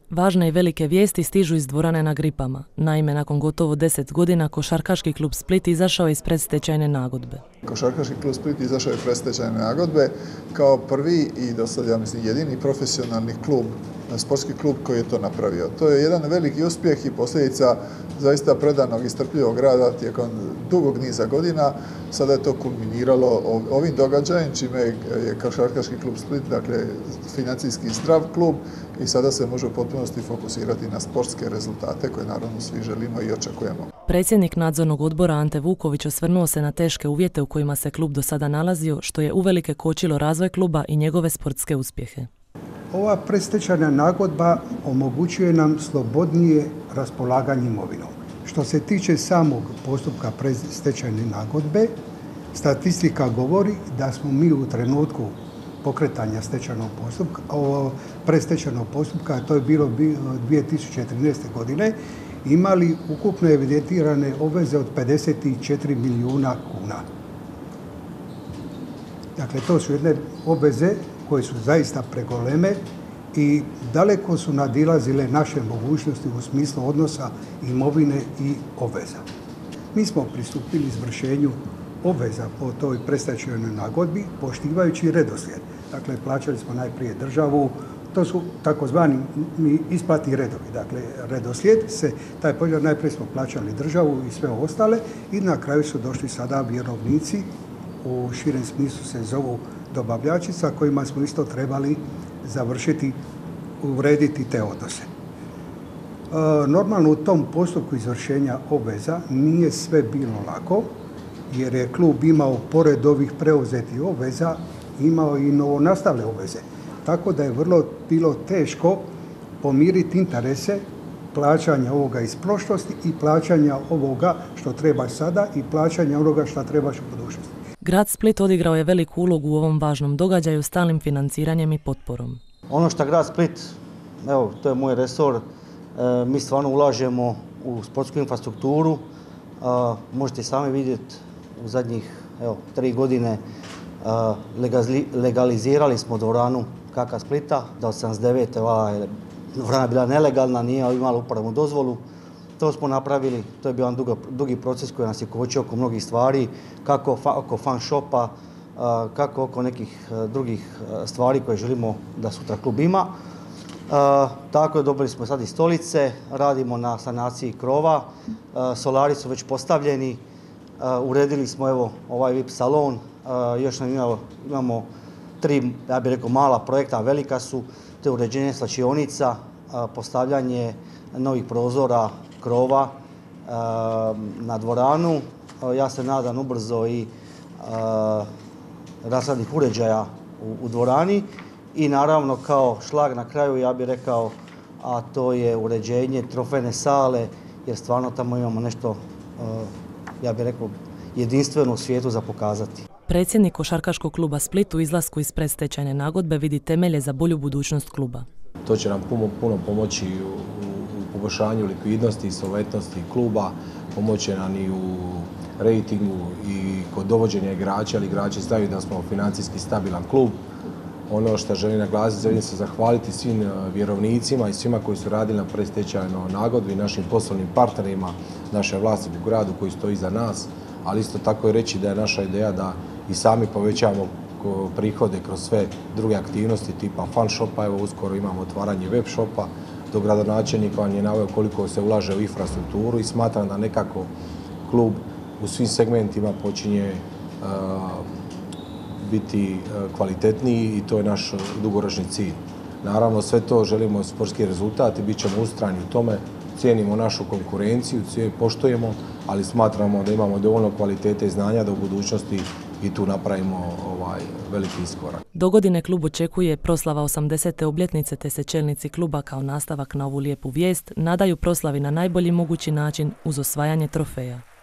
Važne i velike vijesti stižu iz dvorane na Gripama. Naime, nakon gotovo 10 godina Košarkaški klub Split izašao je iz predstečajne nagodbe. Košarkaški klub Split izašao je iz predstečajne nagodbe kao prvi i do sad, ja mislim, jedini profesionalni klub, sportski klub koji je to napravio. To je jedan veliki uspjeh i posljedica zaista predanog i strpljivog rada tijekom dugog niza godina. Sada je to kulminiralo ovim događajem, čime je Košarkaški klub Split, dakle, financijski zdrav klub i sada se može u potpunosti fokusirati na sportske rezultate koje naravno svi želimo i očekujemo. Predsjednik nadzornog odbora Ante Vuković osvrnuo se na teške uvjete u kojima se klub do sada nalazio, što je uvelike kočilo razvoj kluba i njegove sportske uspjehe. Ova predstečajna nagodba omogućuje nam slobodnije raspolaganje imovinom. Što se tiče samog postupka predstečajne nagodbe, statistika govori da smo mi u trenutku pokretanja predstečajnog postupka, a to je bilo 2013. godine, imali ukupno evidentirane obveze od 54 milijuna kuna. Dakle, to su jedne obveze koje su zaista pregoleme i daleko su nadilazile naše mogućnosti u smislu odnosa imovine i obveza. Mi smo pristupili izvršenju obveza po toj predstečajnoj nagodbi poštivajući redoslijed. Dakle, plaćali smo najprije državu, to su takozvani isplatni redovi. Dakle, redoslijed najprije smo plaćali državu i sve ostale i na kraju su došli sada vjerovnici, u širem smislu se zovu dobavljači sa kojima smo isto trebali završiti, urediti te odnose. Normalno u tom postupku izvršenja obveza nije sve bilo lako, jer je klub imao, pored ovih preuzetih obveza, imao i novonastale obveze. Tako da je vrlo bilo teško pomiriti interese plaćanja ovoga iz prošlosti i plaćanja ovoga što treba sada i plaćanja onoga što trebaš u budućnosti. Grad Split odigrao je veliku ulogu u ovom važnom događaju stalnim financiranjem i potporom. Ono što grad Split, evo, to je moj resor, mi stvarno ulažemo u sportsku infrastrukturu. Možete sami vidjeti u zadnjih 3 godine legalizirali smo dvoranu KK Splita, da od 79. dvorana bila nelegalna, nije imala uporabnu dozvolu. To smo napravili, to je bio jedan dugi proces koji nas je kočio oko mnogih stvari, kako oko fan shopa, kako oko nekih drugih stvari koje želimo da sutra klub ima. Tako dobili smo sad i stolice, radimo na sanaciji krova, solari su već postavljeni, uredili smo evo ovaj VIP salon, još imamo 3, ja bih rekao, mala projekta, velika su, to je uređenje slačionica, postavljanje novih prozora, krova na dvoranu. Ja se nadam ubrzo i rasadnih uređaja u dvorani i naravno kao šlag na kraju, ja bih rekao, a to je uređenje trofejne sale, jer stvarno tamo imamo nešto, ja bih rekao, jedinstveno u svijetu za pokazati. Predsjednik Košarkaškog kluba Split u izlasku iz predstečajne nagodbe vidi temelje za bolju budućnost kluba. To će nam puno pomoći u poboljšanju likvidnosti i solventnosti kluba, pomoći nam i u rejtingu i kod dovođenja igrača, ali igrači znaju da smo financijski stabilan klub. Ono što želim naglasiti, želim se zahvaliti svim vjerovnicima i svima koji su radili na predstečajnoj nagodbi, našim poslovnim partnerima, naše vlasti u gradu koji stoji iza nas, ali isto tako i reći da je naša ideja da i sami povećamo prihode kroz sve druge aktivnosti tipa fan shopa. Evo uskoro imamo otvaranje web shopa, do gradonačelnik vam je naveo koliko se ulaže u infrastrukturu i smatram da nekako klub u svim segmentima počinje biti kvalitetniji i to je naš dugoročni cilj. Naravno, sve to želimo sportski rezultat i bit ćemo ustrajni u tome. Cijenimo našu konkurenciju, poštujemo, ali smatramo da imamo dovoljno kvalitete i znanja da u budućnosti i tu napravimo veliki iskorak. Dogodine klub očekuje proslava 80. obljetnice, te se čelnici kluba kao nastavak na ovu lijepu vijest nadaju proslavi na najbolji mogući način uz osvajanje trofeja.